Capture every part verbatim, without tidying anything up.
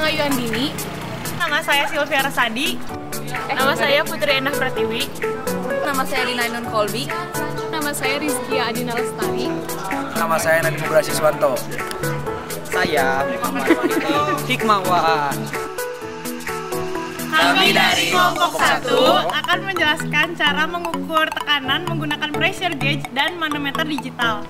Bayu Andini. Nama saya Sylvia Rasadi. Nama saya Putri Endah Pratiwi. Nama saya Lina Ainun Kolbi. Nama saya Rizkia Adina Lestari. Nama saya Nadiem Brasiswanto. Saya Muhammad Fikri Hikmawan. Kami dari kelompok satu akan menjelaskan cara mengukur tekanan menggunakan pressure gauge dan manometer digital.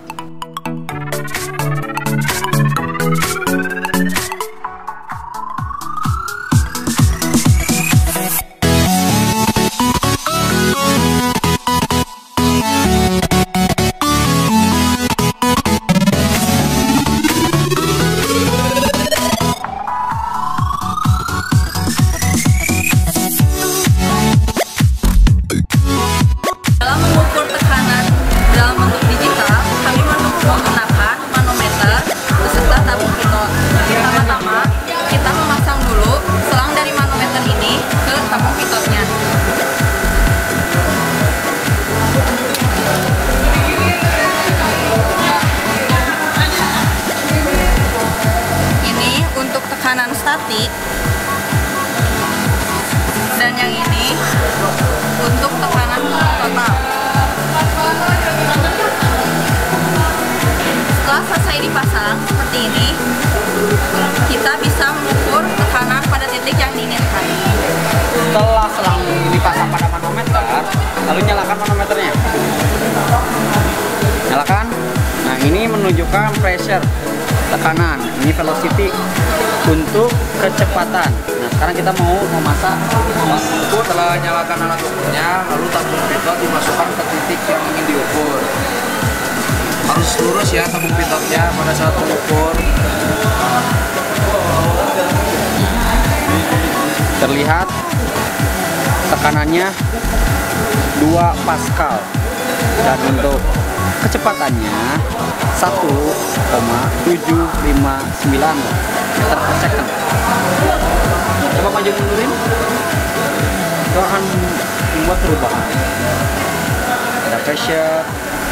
Tekanan statik, dan yang ini untuk tekanan total. Setelah selesai dipasang seperti ini, kita bisa mengukur tekanan pada titik yang diinginkan. Setelah selang dipasang pada manometer, lalu nyalakan manometernya. Nyalakan. Nah, ini menunjukkan pressure, tekanan. Ini velocity untuk kecepatan. Nah, sekarang kita mau memasak. Setelah nyalakan alat ukurnya, lalu tabung pitot dimasukkan ke titik yang ingin diukur. Harus lurus ya tabung pitotnya pada saat mengukur. Terlihat tekanannya dua Pascal. Dan untuk kecepatannya satu koma tujuh lima sembilan meter per second. Coba maju mundurin. Itu akan membuat perubahan. Ada pressure.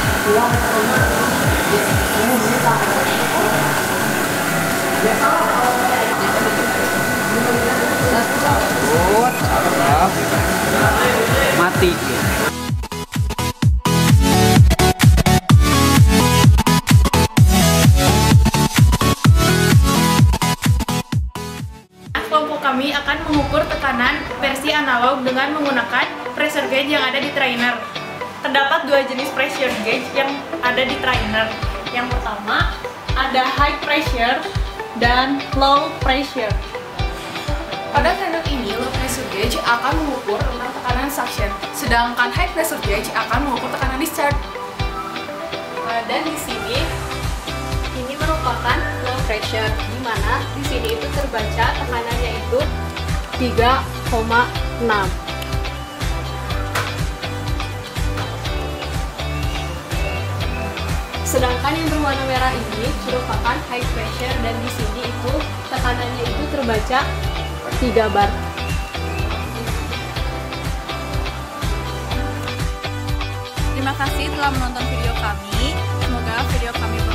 Cabut, cabut. Mati. Kami akan mengukur tekanan versi analog dengan menggunakan pressure gauge yang ada di trainer. Terdapat dua jenis pressure gauge yang ada di trainer. Yang pertama ada high pressure dan low pressure. Pada trainer ini, low pressure gauge akan mengukur tentang tekanan suction, sedangkan high pressure gauge akan mengukur tekanan discharge. Dan di sini ini merupakan low pressure, di mana di sini itu terbaca tekanannya itu tiga koma enam. Sedangkan yang berwarna merah ini merupakan high pressure, dan di sini itu tekanannya itu terbaca tiga bar. Terima kasih telah menonton video kami. Semoga video kami